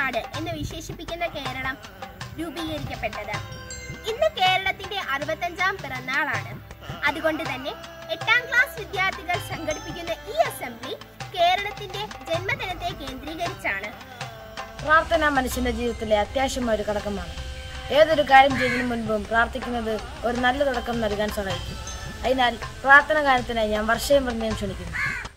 നാട് എന്ന് വിശേഷിപ്പിക്കുന്ന കേരളം രൂപീകരിക്കപ്പെട്ടത്. ഇന്ന് കേരളത്തിന്റെ 65ാം പിറന്നാളാണ്. അതുകൊണ്ട് തന്നെ 8ാം ക്ലാസ് വിദ്യാർത്ഥികൾ സംഘടിപ്പിക്കുന്ന ഈ അസംബ്ലി കേരളത്തിന്റെ ജന്മദിനത്തെ കേന്ദ്രീകരിച്ചാണ്. പ്രാർത്ഥന മനുഷ്യന്റെ ജീവിതത്തിലെ അത്യാവശ്യമായ ഒരു ഘടകമാണ്. ഏതൊരു കാര്യം ചെയ്യുന്നതിന് മുൻപും പ്രാർത്ഥിക്കുന്നത് ഒരു നല്ല തുടക്കം നൽകാൻ സഹായിക്കും. അതിനാൽ പ്രാർത്ഥന കാര്യത്തിനായി ഞാൻ വർഷയും പ്രമേയം ക്ഷണിക്കുന്നു.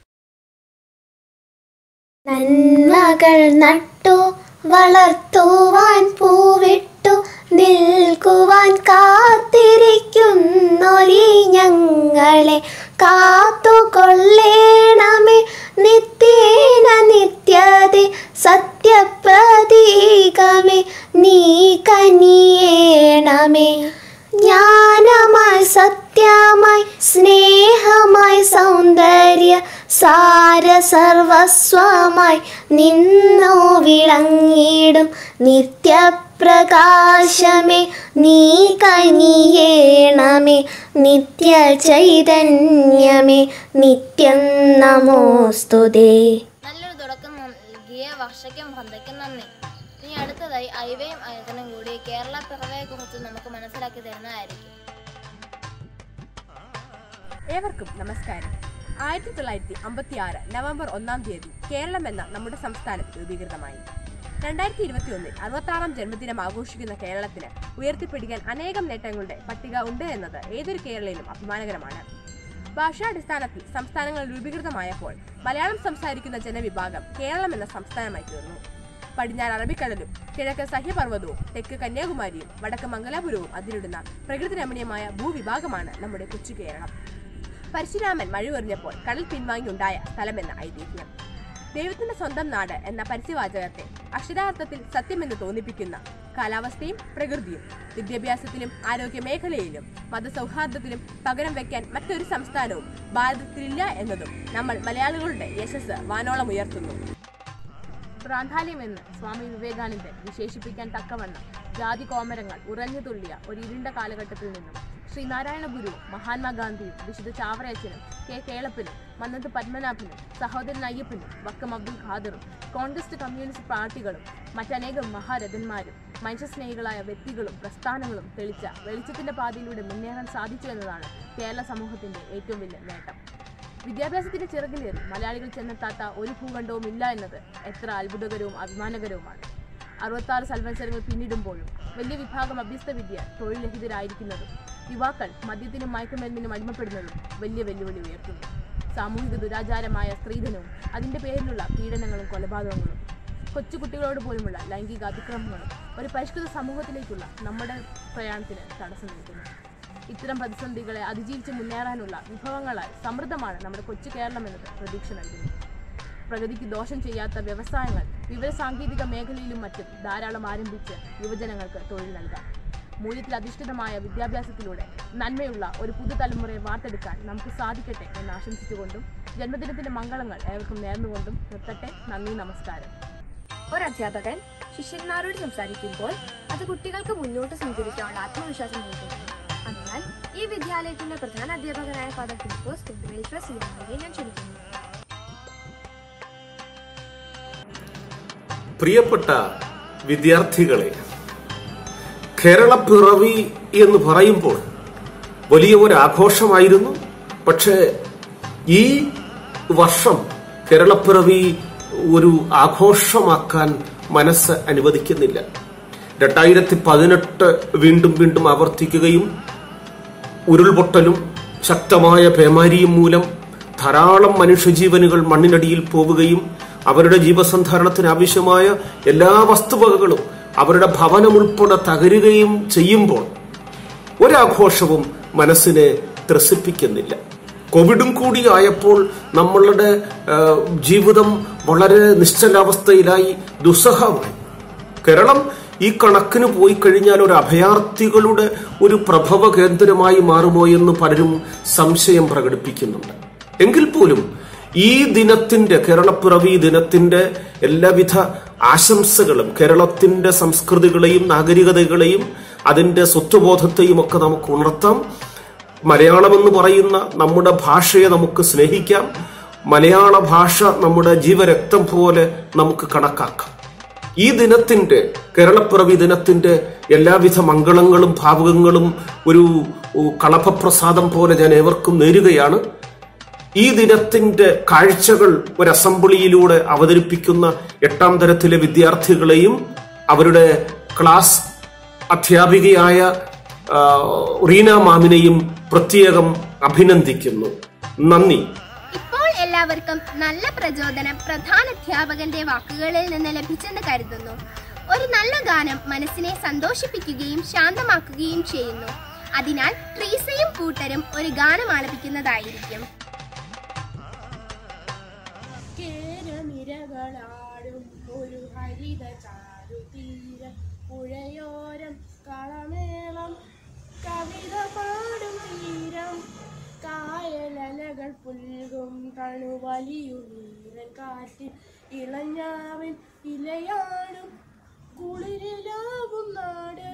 നന്മകൾ നട്ടു വളർത്തുവാൻ പൂവിട്ടു നിൽക്കുവാൻ കാത്തിരിക്കുന്നൊരീ ഞങ്ങളെ കാത്തുകൊള്ളേണമേ നിത്യേന നിത്യതേ സത്യപ്രതീകമേ നീ കനിയേണമേ. ജ്ഞാനമായി സത്യമായി സ്നേഹമായി സൗന്ദര്യ സാര സർവസ്വമായി നിന്നോ വിളങ്ങിടും നിത്യപ്രകാശമേ നീ കനിയേണമേ. നിത്യ ചൈതന്യമേ നിത്യം നമോസ്തുതേ. നല്ലൊരു തുടക്കം നൽകിയ വർഷയ്ക്കും വന്ദയ്ക്കും നന്ദി. ഇനി അടുത്തതായി ഐവയും ഐതനും കൂടി കേരള പിറവിയെ കുറിച്ച് നമുക്ക് മനസ്സിലാക്കി തരുന്നതായിരിക്കും. ഏവർക്കും നമസ്കാരം. 1956 നവംബർ 1-ാം തീയതി കേരളം എന്ന നമ്മുടെ സംസ്ഥാനം രൂപീകൃതമായി. 2021 66ാം ജന്മദിനം ആഘോഷിക്കുന്ന കേരളത്തിന് ഉയർത്തിപ്പിടിക്കാൻ അനേകം നേട്ടങ്ങളുടെ പട്ടിക ഉണ്ട് എന്നത് ഏതൊരു കേരളീയനും അഭിമാനകരമാണ്. ഭാഷാടിസ്ഥാനത്തിൽ സംസ്ഥാനങ്ങൾ രൂപീകൃതമായപ്പോൾ മലയാളം സംസാരിക്കുന്ന ജനവിഭാഗം കേരളം എന്ന സംസ്ഥാനമായി തീർന്നു. പടിഞ്ഞാറ് അറബിക്കടലും കിഴക്ക് സഹ്യപർവ്വതവും തെക്ക് കന്യാകുമാരിയും വടക്ക് മംഗലാപുരവും അതിരിടുന്ന പ്രകൃതി രമണീയമായ ഭൂവിഭാഗമാണ് നമ്മുടെ കൊച്ചു കേരളം. പരശുരാമൻ മഴവെറിഞ്ഞപ്പോൾ കടൽ പിൻവാങ്ങിയുണ്ടായ സ്ഥലമെന്ന ഐതിഹ്യം. ദൈവത്തിന്റെ സ്വന്തം നാട് എന്ന പരസ്യവാചകത്തെ അക്ഷരാർത്ഥത്തിൽ സത്യമെന്ന് തോന്നിപ്പിക്കുന്ന കാലാവസ്ഥയും പ്രകൃതിയും വിദ്യാഭ്യാസത്തിലും ആരോഗ്യ മേഖലയിലും മതസൗഹാർദ്ദത്തിലും പകരം വയ്ക്കാൻ മറ്റൊരു സംസ്ഥാനവും ഭാരതത്തിലില്ല എന്നതും നമ്മൾ മലയാളികളുടെ യശസ് വാനോളം ഉയർത്തുന്നു. ഭ്രാന്താലയമെന്ന് സ്വാമി വിവേകാനന്ദൻ വിശേഷിപ്പിക്കാൻ തക്കവണ്ണം ജാതി കോമരങ്ങൾ ഉറഞ്ഞു തുള്ളിയ ഒരു ഇരുണ്ട കാലഘട്ടത്തിൽ നിന്നും ശ്രീനാരായണ ഗുരുവും മഹാത്മാഗാന്ധിയും വിശുദ്ധ ചാവറയച്ചനും കെ കേളപ്പനും മന്നത്ത് പത്മനാഭനും സഹോദരൻ അയ്യപ്പനും വക്കം അബ്ദുൽ ഖാദറും കോൺഗ്രസ് കമ്മ്യൂണിസ്റ്റ് പാർട്ടികളും മറ്റനേകം മഹാരഥന്മാരും മനുഷ്യസ്നേഹികളായ വ്യക്തികളും പ്രസ്ഥാനങ്ങളും തെളിച്ച വെളിച്ചത്തിന്റെ പാതയിലൂടെ മുന്നേറാൻ സാധിച്ചു എന്നതാണ് കേരള സമൂഹത്തിന്റെ ഏറ്റവും വലിയ നേട്ടം. വിദ്യാഭ്യാസത്തിന്റെ ചിറകിലേറി മലയാളികൾ ചെന്നെത്താത്ത ഒരു ഭൂഖണ്ഡവും ഇല്ല എന്നത് എത്ര അത്ഭുതകരവും അഭിമാനകരവുമാണ്. 66 സംവത്സരങ്ങൾ പിന്നിടുമ്പോഴും വലിയ വിഭാഗം അഭ്യസ്ത വിദ്യ തൊഴിൽ രഹിതരായിരിക്കുന്നതും യുവാക്കൾ മദ്യത്തിനും മയക്കുമരുന്നിനും അടിമപ്പെടുന്നതും വലിയ വെല്ലുവിളി ഉയർത്തുന്നു. സാമൂഹിക ദുരാചാരമായ സ്ത്രീധനവും അതിന്റെ പേരിലുള്ള പീഡനങ്ങളും കൊലപാതകങ്ങളും കൊച്ചുകുട്ടികളോട് പോലുമുള്ള ലൈംഗിക അതിക്രമങ്ങളും ഒരു പരിഷ്കൃത സമൂഹത്തിലേക്കുള്ള നമ്മുടെ പ്രയാണത്തിന് തടസ്സം നിൽക്കുന്നു. ഇത്തരം പ്രതിസന്ധികളെ അതിജീവിച്ച് മുന്നേറാനുള്ള വിഭവങ്ങളാൽ സമൃദ്ധമാണ് നമ്മുടെ കൊച്ചു കേരളം എന്നത് പ്രതീക്ഷ നൽകുന്നു. പ്രകൃതിക്ക് ദോഷം ചെയ്യാത്ത വ്യവസായങ്ങൾ വിവരസാങ്കേതിക മേഖലയിലും മറ്റും ധാരാളം ആരംഭിച്ച് യുവജനങ്ങൾക്ക് തൊഴിൽ നൽകാം. മൂല്യത്തിൽ അധിഷ്ഠിതമായ വിദ്യാഭ്യാസത്തിലൂടെ നന്മയുള്ള ഒരു പുതുതലമുറയെ വാർത്തെടുക്കാൻ നമുക്ക് സാധിക്കട്ടെ എന്ന് ആശംസിച്ചുകൊണ്ടും ജന്മദിനത്തിന്റെ മംഗളങ്ങൾ ഏവർക്കും നേർന്നുകൊണ്ടും നിർത്തട്ടെ. നന്ദി, നമസ്കാരം. ഒരധ്യാപകൻ ശിഷ്യന്മാരോട് സംസാരിക്കുമ്പോൾ അത് കുട്ടികൾക്ക് മുന്നോട്ട് സ്വീകരിക്കാനുള്ള ആത്മവിശ്വാസം നൽകുന്നു. അതിനാൽ ഈ വിദ്യാലയത്തിന്റെ പ്രധാന അധ്യാപകനായ ഫാദർ ഫിലിപ്പോസ് കുട്ടിവേൽഫെയർ ചെയ്യാനായി ഞാൻ ക്ഷണിക്കുന്നു. പ്രിയപ്പെട്ട വിദ്യാർത്ഥികളെ, കേരള പിറവി എന്ന് പറയുമ്പോൾ വലിയ ഒരു ആഘോഷമായിരുന്നു. പക്ഷേ ഈ വർഷം കേരളപ്പിറവി ഒരു ആഘോഷമാക്കാൻ മനസ്സ് അനുവദിക്കുന്നില്ല. 2018 വീണ്ടും ആവർത്തിക്കുകയും ഉരുൾപൊട്ടലും ശക്തമായ പേമാരിയും മൂലം ധാരാളം മനുഷ്യജീവനുകൾ മണ്ണിനടിയിൽ പോവുകയും അവരുടെ ജീവസന്ധാരണത്തിന് ആവശ്യമായ എല്ലാ വസ്തുവകകളും അവരുടെ ഭവനം ഉൾപ്പെടെ തകരുകയും ചെയ്യുമ്പോൾ ഒരാഘോഷവും മനസ്സിനെ ത്രസിപ്പിക്കുന്നില്ല. കോവിഡും കൂടി ആയപ്പോൾ നമ്മളുടെ ജീവിതം വളരെ നിശ്ചലാവസ്ഥയിലായി, ദുസ്സഹമായി. കേരളം ഈ കണക്കിന് പോയി കഴിഞ്ഞാൽ ഒരു അഭയാർത്ഥികളുടെ ഒരു പ്രഭവ കേന്ദ്രമായി മാറുമോ എന്ന് പലരും സംശയം പ്രകടിപ്പിക്കുന്നുണ്ട്. എങ്കിൽ പോലും ഈ ദിനത്തിന്റെ, കേരളപ്പിറവി ദിനത്തിന്റെ എല്ലാവിധ ആശംസകളും കേരളത്തിന്റെ സംസ്കൃതികളെയും നാഗരികതകളെയും അതിന്റെ സ്വത്വബോധത്തെയും ഒക്കെ നമുക്ക് ഉണർത്താം. മലയാളമെന്ന് പറയുന്ന നമ്മുടെ ഭാഷയെ നമുക്ക് സ്നേഹിക്കാം. മലയാള ഭാഷ നമ്മുടെ ജീവരക്തം പോലെ നമുക്ക് കണക്കാക്കാം. ഈ ദിനത്തിന്റെ, കേരളപ്പിറവി ദിനത്തിന്റെ എല്ലാവിധ മംഗളങ്ങളും ഭാവുകങ്ങളും ഒരു കളഭപ്രസാദം പോലെ ഞാൻ ഏവർക്കും നേരുകയാണ്. ഈ ദിനത്തിന്റെ കാഴ്ചകൾ ഒരു അസംബ്ലിയിലൂടെ അവതരിപ്പിക്കുന്ന 8ാം തരത്തിലെ വിദ്യാർത്ഥികളെയും അവരുടെ ക്ലാസ് അധ്യാപികയായ റീന മാമിനെയും പ്രത്യേകം അഭിനന്ദിക്കുന്നു. നന്ദി. ഇപ്പോൾ എല്ലാവർക്കും നല്ല പ്രചോദനം പ്രധാനാധ്യാപകന്റെ വാക്കുകളിൽ നിന്ന് ലഭിച്ചെന്ന് കരുതുന്നു. ഒരു നല്ല ഗാനം മനസ്സിനെ സന്തോഷിപ്പിക്കുകയും ശാന്തമാക്കുകയും ചെയ്യുന്നു. അതിനാൽ ട്രീസയും കൂട്ടരും ഒരു ഗാനം ആലപിക്കുന്നതായിരിക്കും. ഒരു ഹരിത ചാരുതീര പുഴയോരം കളമേളം കവിത പാടും തീരം കായലലകൾ പുൽകും തണുവലിയുനീരൻ കാറ്റിൽ ഇളഞ്ഞാവിൻ ഇലയാടും കുളിരിലാകും നാട്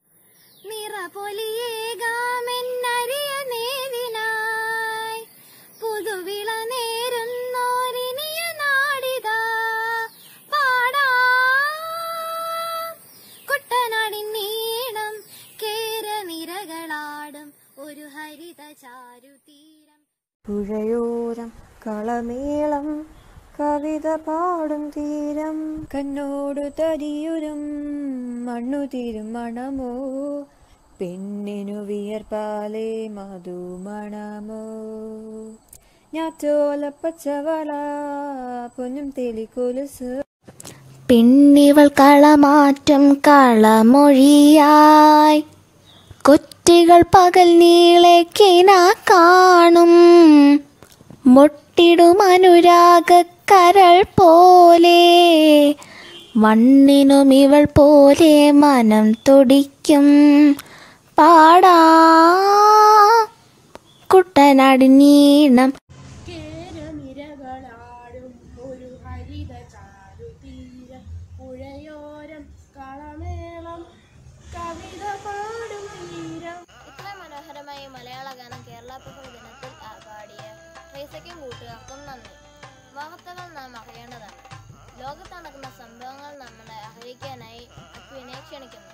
നിറപൊലിയേകാമെന്നറിയ നേരിനായി പുതുവിള നേരുന്നോരിനിയ നാടിതാ പാടാ കുട്ടനാടിൻ നീളം കേരനിരകളാടും ഒരു ഹരിത ചാരുതീരം പുഴയോരം കളമേളം കവിത പാടും തീരം കണ്ണോടു തരിയുരും മണ്ണു തീരും മണമോ പെണ്ണിനു വിയർപ്പാലേ മധുമണമോ ഞാറ്റോല പച്ചവള പൊന്നും തെളിക്കൊലുസ് പെണ്ണിവൾ കളമാറ്റം കളമൊഴിയായി കൊറ്റികൾ പകൽ നീളെ കിന കാണും മൊട്ടിടും അനുരാഗക്കരൾ പോലെ മണ്ണിനും ഇവൾ പോലെ മനം തുടിക്കും പാടാ കുട്ടനാടിനീണം കേരനിരകളാടും ഒരു ഹരിത ചാരുതീര പുഴയോരം കളമേളം കവിത പാടും തീരം. ഇത്ര മനോഹരമായി മലയാള ഗാനം കേരളപ്പിറവി ദിനത്തിൽ പാടിയ ട്രീസയ്ക്കും കൂട്ടുകാർക്കും നന്ദി. വാർത്തകൾ നാം അറിയേണ്ടതാണ്. ലോകത്ത് നടക്കുന്ന സംഭവങ്ങൾ നമ്മളെ അറിയിക്കാനായി അക്വിനെ ക്ഷണിക്കുന്നു.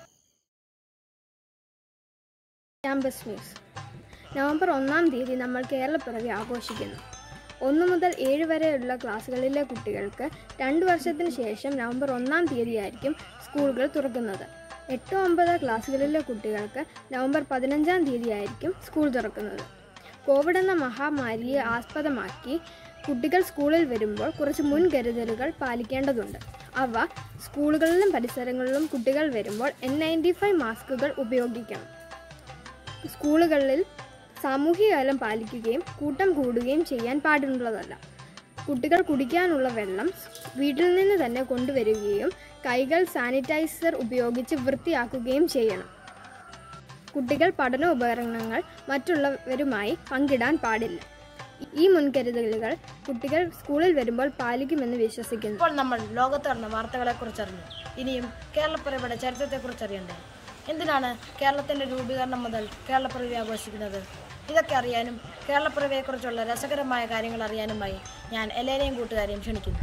Campus news. നവംബർ 1-ാം തീയതി നമ്മൾ കേരളപ്പിറവി ആഘോഷിക്കുന്നു. 1 മുതൽ 7 വരെയുള്ള ക്ലാസ്സുകളിലെ കുട്ടികൾക്ക് 2 വർഷത്തിന് ശേഷം നവംബർ 1-ാം തീയതിയായിരിക്കും സ്കൂളുകൾ തുറക്കുന്നത്. 8-9 ക്ലാസ്സുകളിലെ കുട്ടികൾക്ക് നവംബർ 15-ാം തീയതിയായിരിക്കും സ്കൂൾ തുറക്കുന്നത്. കോവിഡ് എന്ന മഹാമാരിയെ ആസ്പദമാക്കി കുട്ടികൾ സ്കൂളിൽ വരുമ്പോൾ കുറച്ച് മുൻകരുതലുകൾ പാലിക്കേണ്ടതുണ്ട്. അവ സ്കൂളുകളിലും പരിസരങ്ങളിലും കുട്ടികൾ വരുമ്പോൾ N95 മാസ്കുകൾ ഉപയോഗിക്കണം. സ്കൂളുകളിൽ സാമൂഹിക അകലം പാലിക്കുകയും കൂട്ടം കൂടുകയും ചെയ്യാൻ പാടുള്ളതല്ല. കുട്ടികൾ കുടിക്കാനുള്ള വെള്ളം വീട്ടിൽ നിന്ന് തന്നെ കൊണ്ടുവരികയും കൈകൾ സാനിറ്റൈസർ ഉപയോഗിച്ച് വൃത്തിയാക്കുകയും ചെയ്യണം. കുട്ടികൾ പഠന ഉപകരണങ്ങൾ മറ്റുള്ളവരുമായി പങ്കിടാൻ പാടില്ല. ഈ മുൻകരുതലുകൾ കുട്ടികൾ സ്കൂളിൽ വരുമ്പോൾ പാലിക്കുമെന്ന് വിശ്വസിക്കുന്നു. ഇപ്പോൾ നമ്മൾ ലോകത്ത് നടന്ന വാർത്തകളെക്കുറിച്ച് അറിഞ്ഞു. ഇനിയും കേരളപ്പിറവിയുടെ ചരിത്രത്തെക്കുറിച്ച് അറിയണ്ടേ? എന്തിനാണ് കേരളത്തിൻ്റെ രൂപീകരണം മുതൽ കേരളപ്പിറവി ആഘോഷിക്കുന്നത്? ഇതൊക്കെ അറിയാനും കേരളപ്പിറവിയെക്കുറിച്ചുള്ള രസകരമായ കാര്യങ്ങൾ അറിയാനുമായി ഞാൻ എലേനയും കൂട്ടുകാരെയും ക്ഷണിക്കുന്നു.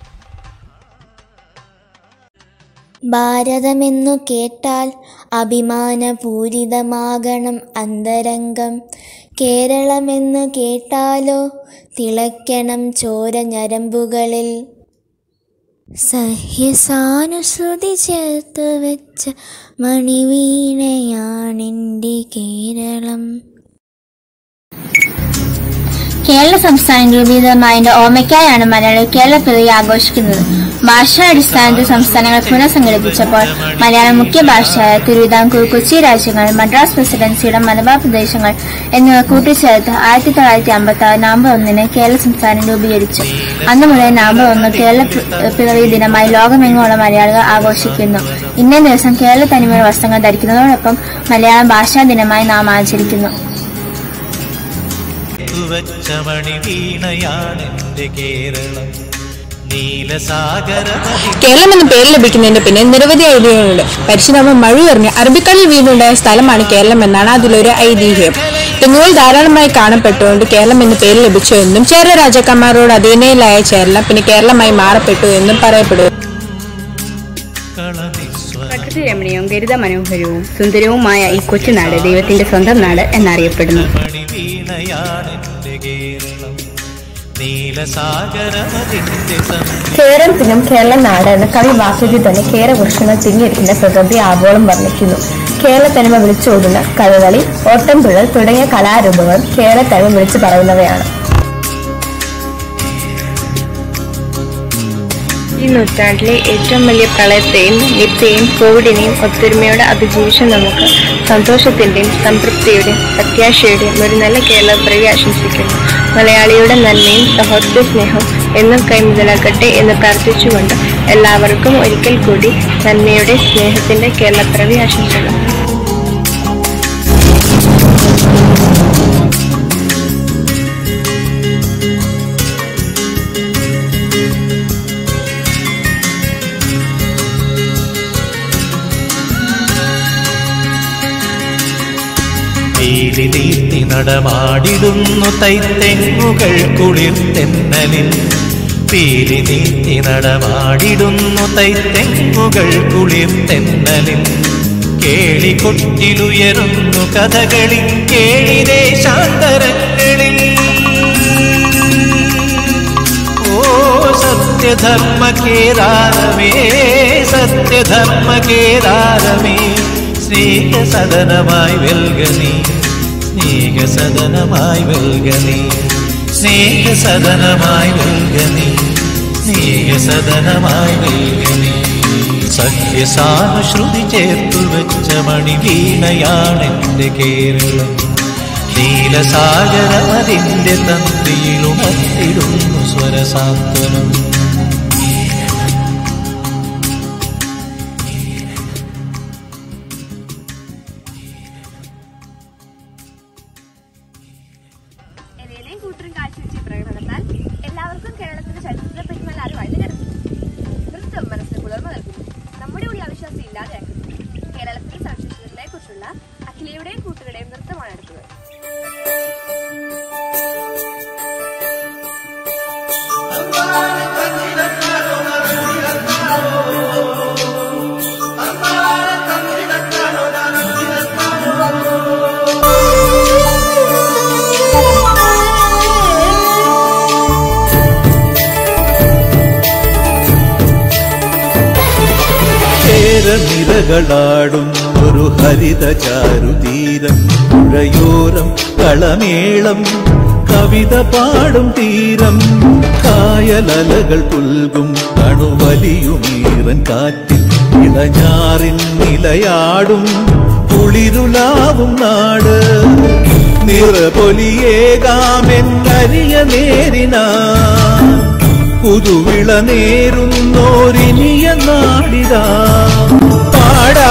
ഭാരതമെന്നു കേട്ടാൽ അഭിമാനപൂരിതമാകണം അന്തരംഗം. കേരളമെന്നു കേട്ടാലോ തിളയ്ക്കണം ചോര ഞരമ്പുകളിൽ. സഹ്യസാനുശ്രുതി ചേർത്ത് വെച്ച മണിവീണയാണെൻ്റെ കേരളം. കേരള സംസ്ഥാനം രൂപീകൃതമായതിന്റെ ഓർമ്മയ്ക്കായാണ് മലയാളികൾ കേരളപ്പിറവി ആഘോഷിക്കുന്നത്. ഭാഷാടിസ്ഥാനത്തിൽ സംസ്ഥാനങ്ങൾ പുനഃസംഘടിപ്പിച്ചപ്പോൾ മലയാളം മുഖ്യ ഭാഷയായ തിരുവിതാംകൂർ, കൊച്ചി രാജ്യങ്ങൾ, മദ്രാസ് പ്രസിഡൻസിയുടെ മലബാർ പ്രദേശങ്ങൾ എന്നിവ കൂട്ടിച്ചേർത്ത് 1956 നവംബർ 1-ന് കേരള സംസ്ഥാനം രൂപീകരിച്ചു. അന്നു മുതൽ നവംബർ 1 കേരളപ്പിറവി ദിനമായി ലോകമെങ്ങുമുള്ള മലയാളികൾ ആഘോഷിക്കുന്നു. ഇന്നേ ദിവസം കേരള തനിമയുടെ വസ്ത്രങ്ങൾ ധരിക്കുന്നതോടൊപ്പം മലയാളം ഭാഷാ ദിനമായി നാം ആചരിക്കുന്നു. കേരളം എന്ന പേര് ലഭിക്കുന്നതിന്റെ പിന്നെ നിരവധി ഐതിഹ്യങ്ങളുണ്ട്. പരിശുദ്ധമായ മഴ എറിഞ്ഞ് അറബിക്കടലിൽ വീണുണ്ടായ സ്ഥലമാണ് കേരളം എന്നാണ് അതിലൊരു ഐതിഹ്യം. തെങ്ങുകൾ ധാരാളമായി കാണപ്പെട്ടുകൊണ്ട് കേരളം എന്ന പേര് ലഭിച്ചു എന്നും ചേര രാജാക്കന്മാരോട് അധീനയിലായ കേരളം പിന്നെ കേരളമായി മാറപ്പെട്ടു എന്നും പറയപ്പെടുന്നു. പ്രകൃതി രമണീയവും ഗരിത മനോഹരവും സുന്ദരവുമായ ഈ കൊച്ചുനാട് ദൈവത്തിന്റെ സ്വന്തം നാട് എന്നറിയപ്പെടുന്നു. കേരളത്തിനും കേരള നാട് എന്ന കവി വാക്കുകളിൽ തന്നെ കേരവൃക്ഷങ്ങൾ തിങ്ങിയിരിക്കുന്ന പ്രകൃതി ആവോളം വർണ്ണിക്കുന്നു. കേരളത്തനിമ വിളിച്ചോടുന്ന കഥകളി, ഓട്ടംതുഴൽ തുടങ്ങിയ കലാരൂപങ്ങൾ കേരളത്തനിമ വിളിച്ചു പറയുന്നവയാണ്. ഈ നൂറ്റാണ്ടിലെ ഏറ്റവും വലിയ പ്രളയത്തെയും നിത്യയും കോവിഡിനെയും ഒത്തൊരുമയോടെ അതിജീവിച്ച നമുക്ക് സന്തോഷത്തിന്റെയും സംതൃപ്തിയുടെയും പ്രത്യാശയുടെയും ഒരു നല്ല കേരള പിറവി ആശംസിക്കുന്നു. മലയാളിയുടെ നന്മയും സഹോദര സ്നേഹവും എന്നും കൈമുതലാക്കട്ടെ എന്ന് പ്രാർത്ഥിച്ചുകൊണ്ട് എല്ലാവർക്കും ഒരിക്കൽ കൂടി നന്മയുടെ സ്നേഹത്തിന്റെ കേരള പിറവി ആശംസകൾ. നീത്തി നടമാടിടുന്നു തൈത്തെങ്ങുകൾ കുളിർത്തെന്നലിൽ. പീലി നീത്തി നടമാടിടുന്നു തൈത്തെങ്ങുകൾ കുളിർത്തെന്നലിൽ. കേളികൊട്ടിലുയരുന്നു കഥകളി കേളിദേശാന്തരങ്ങളിൽ. ഓ സത്യധർമ്മ കേദാരമേ, സത്യധർമ്മ കേദാരമേ, സ്നേഹസദനമായി വെൽഗനി, സ്നേഹസദനമായി വെൽഗനി, സ്നേഹസദനമായി വെൽഗനി, സ്നേഹസദനമായി വെൽഗനി. സഖ്യസാനുശ്രുതി ചേർത്തു വെച്ച മണിവീണയാണെന്റെ കേരളം. നീലസാഗരമതിന്റെ തന്ത്രിയിലുണർത്തിടുന്നു സ്വരസാന്ത്വനം. എല്ലാവർക്കും കേരളത്തിന്റെ ചരിത്രത്തെ പറ്റി നല്ല അറിവായിട്ട് കിടക്കും. നൃത്തം മനസ്സിന് കുളിർമ നൽകുന്നു, നമ്മുടെ ഉള്ളിൽ അവിശ്വാസം ഇല്ലാതെയാക്കുന്നു. കേരളത്തിന്റെ സവിശേഷതകളെ കുറിച്ചുള്ള അഖിലയുടെയും കൂട്ടുകളുടെയും നൃത്തമാണ് അടുത്തത്. നിരകളാടും ഒരു ഹരിത ചാരുതീരം. പുഴയോരം കളമേളം കവിത പാടും തീരം. കായലലകൾ പുൽകും കണുവലിയുമീറൻ കാറ്റിൽ. ഇളഞ്ഞാറിൻ നിലയാടും കുളിരുലാവും നാട്. നിറപൊലിയേകാമെന്നരിയ നേരിനാ പുതുവിള നേരുന്നോരിനിയ നാടിതാ. പാടാ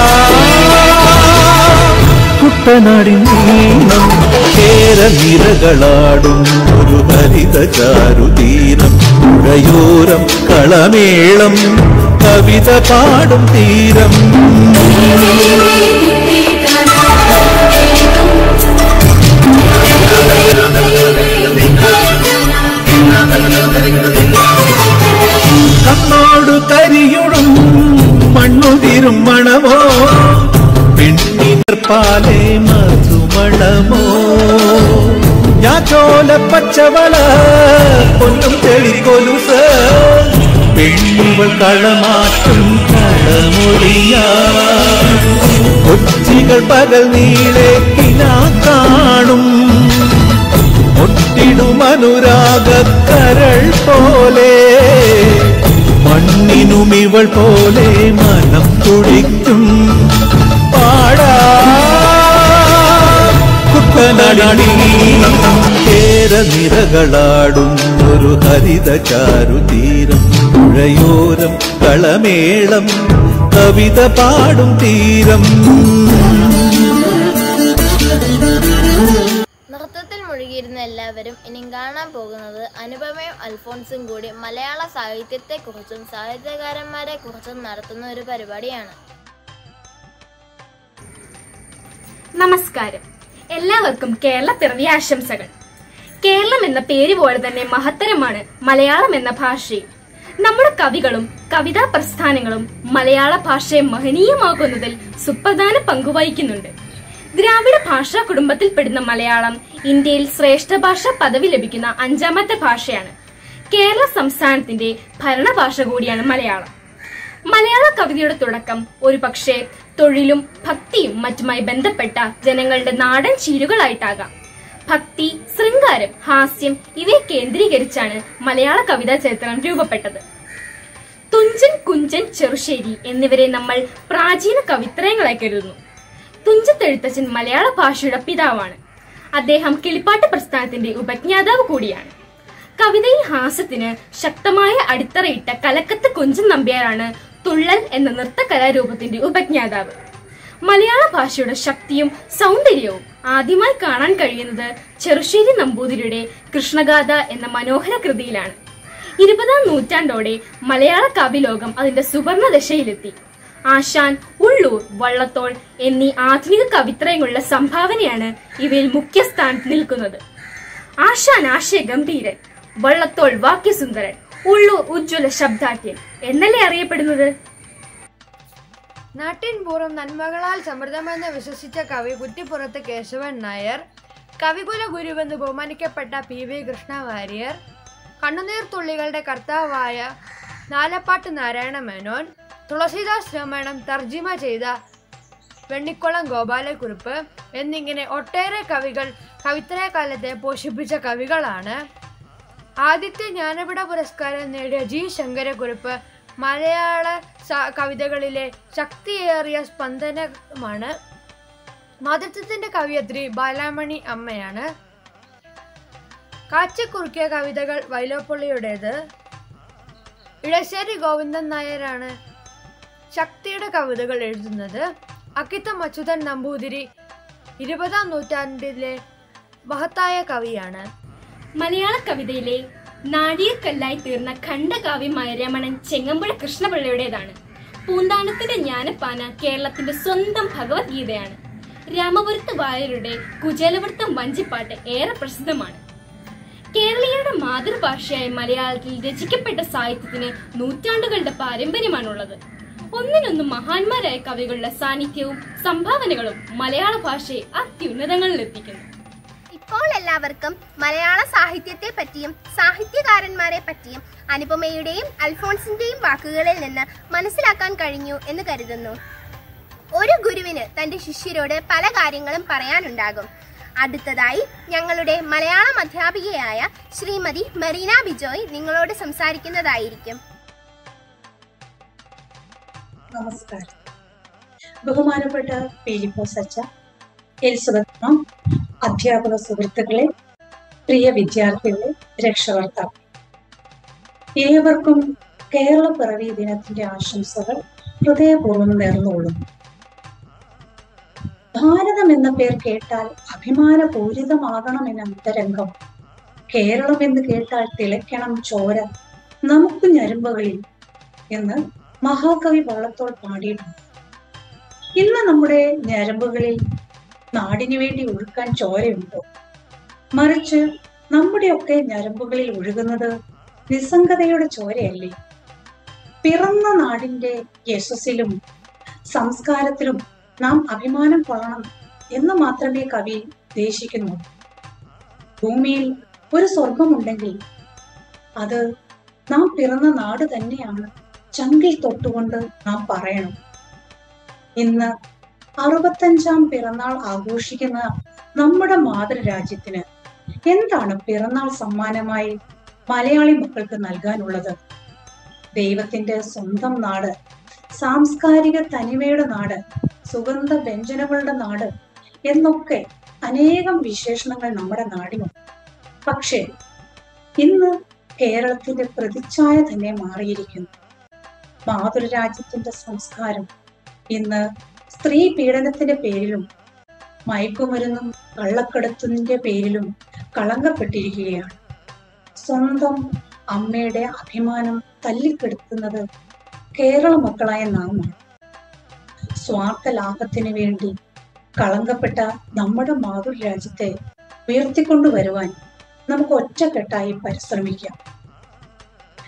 കുട്ടനാടിൻ നീളം കേരനിരകളാടും ഒരു ഹരിത ചാരുതീരം. പുഴയോരം കളമേളം കവിത പാടും തീരം. കണ്ണോടു കരിയുടും മണ്ണുതിരും മണമോ, പെണ്ണിനർപ്പാലെ മധുമണമോ. ഞാചോല പച്ചവള പൊന്നും തെളികൊലുസ്. പെണ്ണുകൾ കളമാറ്റും കളമൊഴിയാ. കൊച്ചികൾ പകൽ നീളെ കിനാ കാണും. ഒട്ടിടുമനുരാഗക്കരൾ പോലെ മണ്ണിനുമിവൾ പോലെ മനം തുടിക്കും. പാടാ കുട്ടനാടി കേരനിരകളാടും ഒരു ഹരിത ചാരുതീരം. പുഴയോരം കളമേളം കവിത പാടും തീരം. നൃത്തത്തിൽ മുഴുകിയിരുന്ന എല്ലാവരും ഇനി കാണാൻ പോകുന്നത് അനുപമയും അൽഫോൺസും കൂടി മലയാള സാഹിത്യത്തെക്കുറിച്ചും സാഹിത്യകാരന്മാരെ കുറിച്ചും നടത്തുന്ന ഒരു പരിപാടിയാണ്. നമസ്കാരം, എല്ലാവർക്കും കേരള പിറവി ആശംസകൾ. കേരളം എന്ന പേര് പോലെ തന്നെ മഹത്തരമാണ് മലയാളം എന്ന ഭാഷയും. നമ്മുടെ കവികളും കവിതാ പ്രസ്ഥാനങ്ങളും മലയാള ഭാഷയെ മഹനീയമാക്കുന്നതിൽ സുപ്രധാന പങ്കുവഹിക്കുന്നുണ്ട്. ദ്രാവിഡ ഭാഷാ കുടുംബത്തിൽപ്പെടുന്ന മലയാളം ഇന്ത്യയിൽ ശ്രേഷ്ഠ ഭാഷാ പദവി ലഭിക്കുന്ന 5ാമത്തെ ഭാഷയാണ്. കേരള സംസ്ഥാനത്തിന്റെ ഭരണഭാഷ കൂടിയാണ് മലയാളം. മലയാള കവിതയുടെ തുടക്കം ഒരു പക്ഷേ തൊഴിലും ഭക്തിയും മറ്റുമായി ബന്ധപ്പെട്ട ജനങ്ങളുടെ നാടൻ ശീലുകളായിട്ടാകാം. ഭക്തി, ശൃംഗാരം, ഹാസ്യം ഇവയെ കേന്ദ്രീകരിച്ചാണ് മലയാള കവിതാ ചരിത്രം രൂപപ്പെട്ടത്. തുഞ്ചൻ, കുഞ്ചൻ, ചെറുശ്ശേരി എന്നിവരെ നമ്മൾ പ്രാചീന കവിത്രയങ്ങളായി കരുതുന്നു. തുഞ്ചത്തെഴുത്തച്ഛൻ മലയാള ഭാഷയുടെ പിതാവാണ്. അദ്ദേഹം കിളിപ്പാട്ട് പ്രസ്ഥാനത്തിന്റെ ഉപജ്ഞാതാവ് കൂടിയാണ്. കവിതയിൽ ഹാസ്യത്തിന് ശക്തമായ അടിത്തറയിട്ട കലക്കത്ത് കുഞ്ചൻ നമ്പ്യാരാണ് തുള്ളൽ എന്ന നൃത്തകലാരൂപത്തിന്റെ ഉപജ്ഞാതാവ്. മലയാള ഭാഷയുടെ ശക്തിയും സൗന്ദര്യവും ആദ്യമായി കാണാൻ കഴിയുന്നത് ചെറുശ്ശേരി നമ്പൂതിരിയുടെ കൃഷ്ണഗാഥ എന്ന മനോഹര കൃതിയിലാണ്. 20ാം നൂറ്റാണ്ടോടെ മലയാള കാവ്യലോകം അതിന്റെ സുവർണ ദശയിലെത്തി. ആശാൻ, ഉള്ളൂർ, വള്ളത്തോൾ എന്നീ ആധുനിക കവിത്രയങ്ങളുടെ സംഭാവനയാണ് ഇവയിൽ മുഖ്യ സ്ഥാനത്ത് നിൽക്കുന്നത്. ആശാൻ ആശയഗംഭീരൻ, വള്ളത്തോൾ വാക്യസുന്ദരൻ, ഉള്ളൂർ ഉജ്ജ്വല ശബ്ദാഠ്യൻ എന്നല്ലേ അറിയപ്പെടുന്നത്. നാട്ടിൻപൂർവ്വം നന്മകളാൽ സമൃദ്ധമെന്ന് വിശ്വസിച്ച കവി കുറ്റിപ്പുറത്ത് കേശവൻ നായർ, കവികുല ഗുരുവെന്ന് ബഹുമാനിക്കപ്പെട്ട PV കൃഷ്ണവാര്യർ, കണ്ണുനീർ തുള്ളികളുടെ കർത്താവായ നാലപ്പാട്ട് നാരായണ മേനോൻ, തുളസീദാസ് രാമായണം തർജിമ ചെയ്ത വെണ്ണിക്കുളം ഗോപാലക്കുറുപ്പ് എന്നിങ്ങനെ ഒട്ടേറെ കവികൾ കവിത്രയകാലത്തെ പോഷിപ്പിച്ച കവികളാണ്. ആദ്യത്തെ ജ്ഞാനപീഠ പുരസ്കാരം നേടിയ G. ശങ്കരക്കുറുപ്പ് മലയാള കവിതകളിലെ ശക്തിയേറിയ സ്പന്ദനമാണ്. മാതൃത്വത്തിന്റെ കവിയത്രി ബാലാമണി അമ്മയാണ്. കാച്ചിക്കുറുക്കിയ കവിതകൾ വൈലോപ്പള്ളിയുടേത്. ഇടശ്ശേരി ഗോവിന്ദൻ നായരാണ് ശക്തിയുടെ കവിതകൾ എഴുതുന്നത്. അക്കിത്തം അച്യുതൻ നമ്പൂതിരി 20ാം നൂറ്റാണ്ടിലെ മഹത്തായ കവിയാണ്. മലയാള കവിതയിലെ നാഴികക്കല്ലായി തീർന്ന ഖണ്ഡകാവ്യമായ രമണൻ ചെങ്ങമ്പുഴ കൃഷ്ണപിള്ളയുടേതാണ്. പൂന്താനത്തിന്റെ ജ്ഞാനപ്പാന കേരളത്തിന്റെ സ്വന്തം ഭഗവത്ഗീതയാണ്. രാമപുരത്ത് വാര്യരുടെ കുചേലവൃത്തം വഞ്ചിപ്പാട്ട് ഏറെ പ്രസിദ്ധമാണ്. കേരളീയരുടെ മാതൃഭാഷയായ മലയാളത്തിൽ രചിക്കപ്പെട്ട സാഹിത്യത്തിന് നൂറ്റാണ്ടുകളുടെ പാരമ്പര്യമാണുള്ളത്. ഒന്നിനൊന്നും മഹാന്മാരായ കവികളുടെ സാന്നിധ്യവും സംഭാവനകളും മലയാള ഭാഷയെ അത്യുന്നതങ്ങളിലെത്തിക്കുന്നു. ഇപ്പോൾ എല്ലാവർക്കും മലയാള സാഹിത്യത്തെ പറ്റിയും സാഹിത്യകാരന്മാരെ പറ്റിയും അനുപമയുടെയും അൽഫോൺസിന്റെയും വാക്കുകളിൽ നിന്ന് മനസ്സിലാക്കാൻ കഴിഞ്ഞു എന്ന് കരുതുന്നു. ഒരു ഗുരുവിന് തന്റെ ശിഷ്യരോട് പല കാര്യങ്ങളും പറയാനുണ്ടാകും. അടുത്തതായി ഞങ്ങളുടെ മലയാളം അധ്യാപികയായ ശ്രീമതി മരീന ബിജോയ് നിങ്ങളോട് സംസാരിക്കുന്നതായിരിക്കും. നമസ്കാരം. ബഹുമാനപ്പെട്ട ഫിലിപ്പോസ് അച്ഛ, എലിസബത്ത് മാം, അധ്യാപക സുഹൃത്തുക്കളെ, പ്രിയ വിദ്യാർത്ഥികളെ, രക്ഷകർത്താക്കൾ, ഏവർക്കും കേരള പിറവി ദിനത്തിന്റെ ആശംസകൾ ഹൃദയപൂർവ്വം നേർന്നുകൊള്ളുന്നു. ഭാരതം എന്ന പേർ കേട്ടാൽ അഭിമാനപൂരിതമാകണമെന്ന അന്തരംഗം, കേരളം എന്ന് കേട്ടാൽ തിളയ്ക്കണം ചോര നമുക്ക് ഞരമ്പുകളിൽ എന്ന് മഹാകവി വള്ളത്തോൾ പാടിയിട്ടുണ്ട്. ഇന്ന് നമ്മുടെ ഞരമ്പുകളിൽ നാടിനു വേണ്ടി ഒഴുക്കാൻ ചോരയുണ്ടോ? മറിച്ച് നമ്മുടെയൊക്കെ ഞരമ്പുകളിൽ ഒഴുകുന്നത് നിസ്സംഗതയുടെ ചോരയല്ലേ? പിറന്ന നാടിന്റെ യശസ്സിലും സംസ്കാരത്തിലും നാം അഭിമാനം കൊള്ളണം എന്ന് മാത്രമേ കവി ഉദ്ദേശിക്കുന്നു. ഭൂമിയിൽ ഒരു സ്വർഗമുണ്ടെങ്കിൽ അത് നാം പിറന്ന നാട് തന്നെയാണ്. ചങ്കിൽ തൊട്ടുകൊണ്ട് നാം പറയണം. ഇന്ന് 65ാം പിറന്നാൾ ആഘോഷിക്കുന്ന നമ്മുടെ മാതൃരാജ്യത്തിന് എന്താണ് പിറന്നാൾ സമ്മാനമായി മലയാളി മക്കൾക്ക് നൽകാനുള്ളത്? ദൈവത്തിന്റെ സ്വന്തം നാട്, സാംസ്കാരിക തനിമയുടെ നാട്, സുഗന്ധ വ്യഞ്ജനങ്ങളുടെ നാട് എന്നൊക്കെ അനേകം വിശേഷണങ്ങൾ നമ്മുടെ നാടിനുണ്ട്. പക്ഷേ ഇന്ന് കേരളത്തിന്റെ പ്രതിച്ഛായ തന്നെ മാറിയിരിക്കുന്നു. മാതൃരാജ്യത്തിന്റെ സംസ്കാരം ഇന്ന് സ്ത്രീ പീഡനത്തിന്റെ പേരിലും മയക്കുമരുന്നും കള്ളക്കടത്തിന്റെ പേരിലും കളങ്കപ്പെട്ടിരിക്കുകയാണ്. സ്വന്തം അമ്മയുടെ അഭിമാനം തല്ലിക്കെടുത്തുന്നത് കേരള മക്കളായ നാമാണ്. സ്വാർത്ഥ ലാഭത്തിന് വേണ്ടി കളങ്കപ്പെട്ട നമ്മുടെ മാതൃരാജ്യത്തെ ഉയർത്തിക്കൊണ്ടുവരുവാൻ നമുക്ക് ഒറ്റക്കെട്ടായി പരിശ്രമിക്കാം.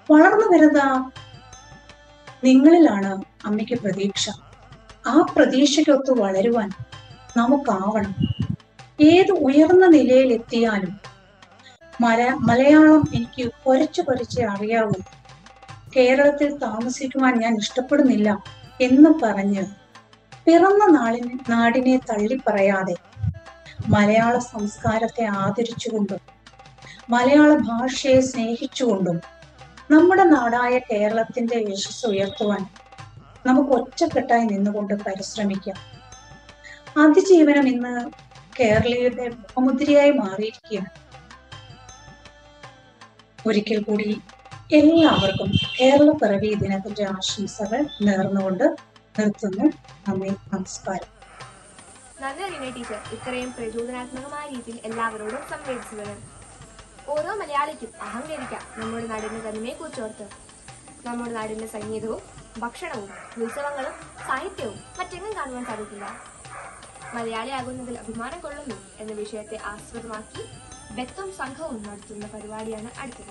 വളർന്നു വരുന്ന നിങ്ങളിലാണ് അമ്മയ്ക്ക് പ്രതീക്ഷ. ആ പ്രതീക്ഷയ്ക്കൊത്ത് വളരുവാൻ നമുക്കാവണം. ഏത് ഉയർന്ന നിലയിൽ എത്തിയാലും മലയാളം എനിക്ക് കുറച്ച് അറിയാവൂ, കേരളത്തിൽ താമസിക്കുവാൻ ഞാൻ ഇഷ്ടപ്പെടുന്നില്ല എന്ന് പറഞ്ഞ് പിറന്ന നാടിനെ തള്ളിപ്പറയാതെ മലയാള സംസ്കാരത്തെ ആദരിച്ചുകൊണ്ടും മലയാള ഭാഷയെ സ്നേഹിച്ചുകൊണ്ടും നമ്മുടെ നാടായ കേരളത്തിന്റെ യശസ് ഉയർത്തുവാൻ നമുക്ക് ഒറ്റക്കെട്ടായി നിന്നുകൊണ്ട് പരിശ്രമിക്കാം. അതിജീവനം ഇന്ന് കേരളീയരുടെ മുഖമുദ്രയായി മാറിയിരിക്കുകയാണ്. ഒരിക്കൽ കൂടി എല്ലാവർക്കും കേരളപ്പിറവി ദിനത്തിന്റെ ആശംസകൾ നേർന്നുകൊണ്ട് നിർത്തുന്നു. നന്ദി, നമസ്കാരം. നന്ദി റിനെ ടീച്ചർ ഇത്രയും പ്രചോദനാത്മകമായ രീതിയിൽ എല്ലാവരോടും സംവേദിച്ചതിന്. ഓരോ മലയാളിക്കും അഹങ്കരിക്കാം നമ്മുടെ നാടിന്റെ തനിമയെക്കുറിച്ചോർത്ത്. നമ്മുടെ നാടിന്റെ സംഗീതവും ഭക്ഷണവും ഉത്സവങ്ങളും സാഹിത്യവും മറ്റെങ്ങും കാണുവാൻ സാധിക്കില്ല. മലയാളിയാകുന്നതിൽ അഭിമാനം കൊള്ളുന്നു എന്ന വിഷയത്തെ ആസ്പദമാക്കി ബെത്തും സംഘവും നടത്തുന്ന പരിപാടിയാണ് അടുത്തത്.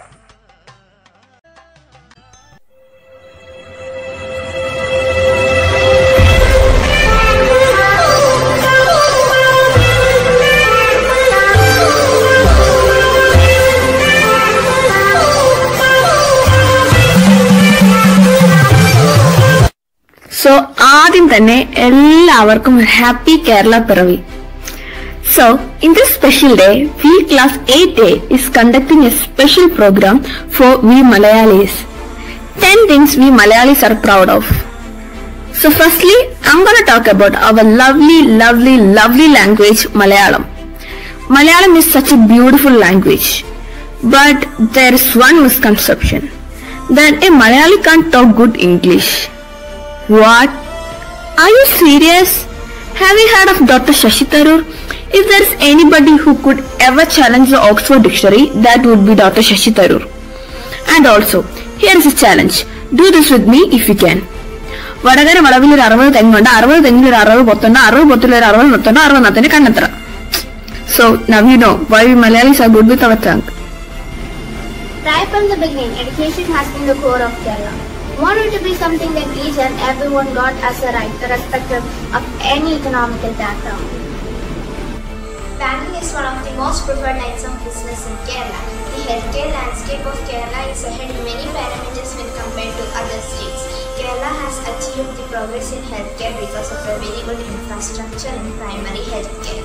സോ ആദ്യം തന്നെ എല്ലാവർക്കും ഹാപ്പി കേരള പിറവി. So, in this special day, we class 8A is conducting a special program for we Malayalis. 10 things we Malayalis are proud of. So firstly, I'm going to talk about our lovely language, Malayalam. Malayalam is such a beautiful language. But there is one misconception, that a Malayali can't talk good English. What? Are you serious? Have you heard of Dr. Shashi Tharoor? If there is anybody who could ever challenge the Oxford Dictionary, that would be Dr. Shashi Tharoor. And also, here is a challenge. Do this with me if you can. Vadakara വളവിൽ ഒരു 60 തെങ്ങുണ്ട്, 60 തെങ്ങിൽ ഒരു 60 പൊത്തുണ്ട്, 60 പൊത്തിൽ ഒരു 60 നത്തുണ്ട്, 60 നത്തിന് കണ്ണെത്ര. So now you know why we Malayalis are good with our tongue. Right from the beginning, education has been the core of Kerala. We want it to be something that each and everyone got as a right, irrespective of any economical background. Banking is one of the most preferred lines of business in Kerala. The healthcare landscape of Kerala is ahead in many parameters when compared to other states. Kerala has achieved the progress in healthcare because of a very good infrastructure in primary healthcare.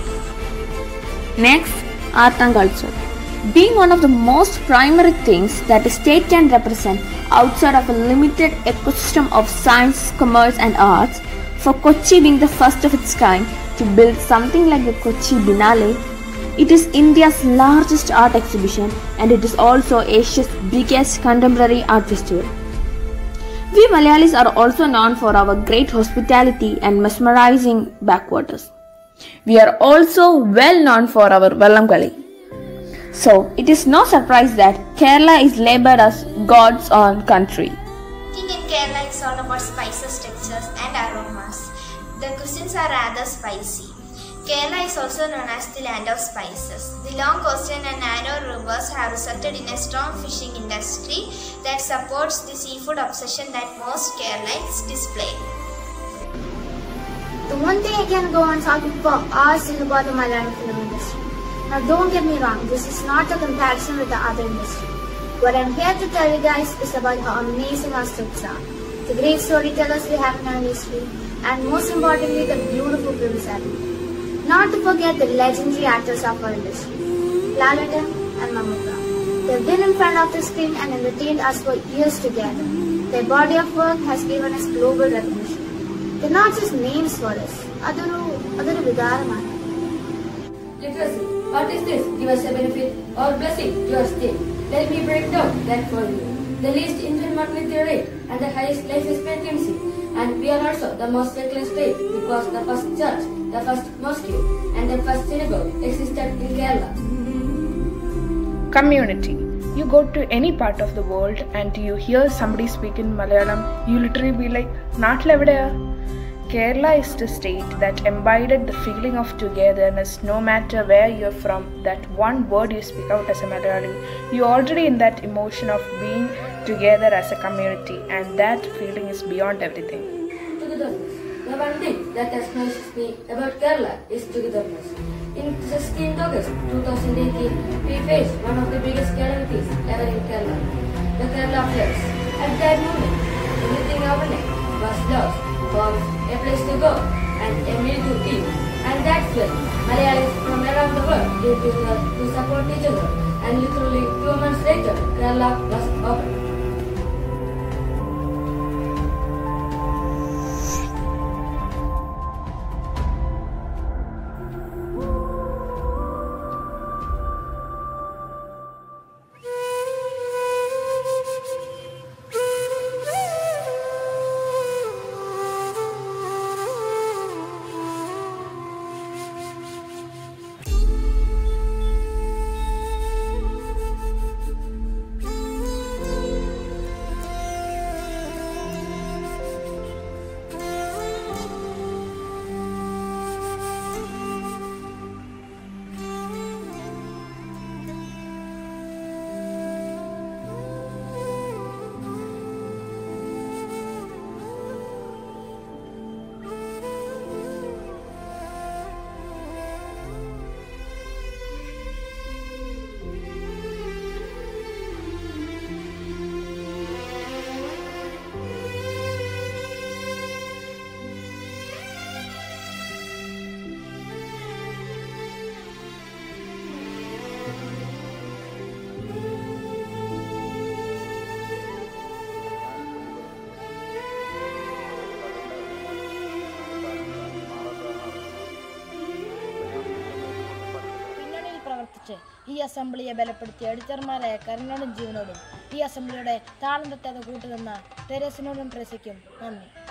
Next, art and culture. Being one of the most primary things that a state can represent outside of a limited ecosystem of science, commerce and arts, for Kochi being the first of its kind to build something like the Kochi Biennale, it is India's largest art exhibition and it is also Asia's biggest contemporary art festival. We Malayalis are also known for our great hospitality and mesmerizing backwaters. We are also well known for our Vellam Kali. So, it is no surprise that Kerala is labeled as God's own country. Cooking in Kerala is all about spices, textures and aromas. The cuisines are rather spicy. Kerala is also known as the land of spices. The long coastline and narrow rivers have resulted in a strong fishing industry that supports the seafood obsession that most Keralites display. The one thing I can go on talking for hours is about the Malayalam film industry. Now don't get me wrong, this is not a comparison with the other industry. What I'm here to tell you guys is about how amazing our scripts are, the great storytellers we have in our industry, and most importantly the beautiful films are. Not to forget the legendary actors of our industry, Lalatan and Mammootty. They've been in front of the screen and entertained us for years together. Their body of work has given us global recognition. They're not just names for us, Adaru Vidaramana. Literacy. What is this? Give us a benefit or blessing to your state. Let me break down that for you. The least infant mortality rate and the highest life expectancy. And we are also the most secular state because the first church, the first mosque and the first synagogue existed in Kerala. Community. You go to any part of the world and you hear somebody speak in Malayalam, you literally be like, Naatla evidaya? Kerala is the state that embodied the feeling of togetherness no matter where you're from. That one word you speak out as a Malayali, you're already in that emotion of being together as a community, and that feeling is beyond everything. Togetherness. The one thing that astonishes me about Kerala is togetherness. In 16th August 2018, we faced one of the biggest calamities ever in Kerala, the Kerala floods. At that moment, everything overnight was lost, homes, a place to go, and a meal to eat. And that's when Malayalis from around the world came together to support each other. And literally 2 months later, Kerala was open. ഈ അസംബ്ലിയെ ബലപ്പെടുത്തിയ എഡിറ്റർമാരായ കരുണോടും ജീവനോടും ഈ അസംബ്ലിയുടെ താളം തെറ്റാതെ കൂട്ടുനിന്ന തെരേസിനോടും ട്രേസിക്കും നന്ദി.